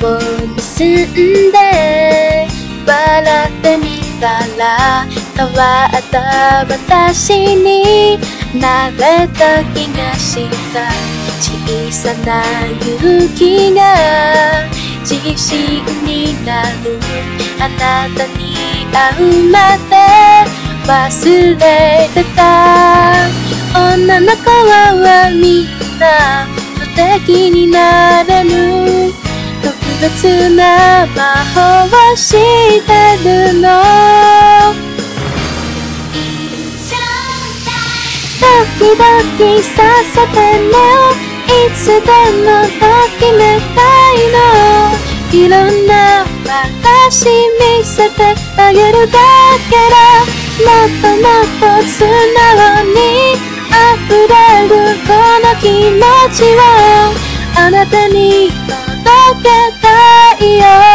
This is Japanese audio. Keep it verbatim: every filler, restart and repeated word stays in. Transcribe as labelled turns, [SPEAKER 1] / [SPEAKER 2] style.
[SPEAKER 1] を結んで笑ってみたら変わった私になれた気がした。小さな勇気が自信になる。あなたに会うまで忘れてた。女の子はみんな無敵になれる。特別な魔法を知ってるの。ドキドキさせてね。いつでもときめたいの。いろんな私見せてあげるだけだ。もっともっと素直に溢れるこの気持ちをあなたに届けたいよ。